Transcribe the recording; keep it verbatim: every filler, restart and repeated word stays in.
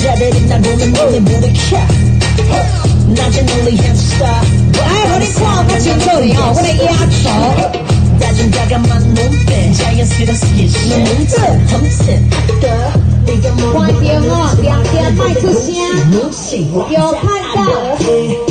여자들이 날 보면 눈에 불이 켜 낮에 놀리 햄스타 来，我的胯不轻手里啊，我的压手。 다정다감한 눈빛 자연스럽게 눈빛 흠칫 关掉哦，两点卖出声，有看到。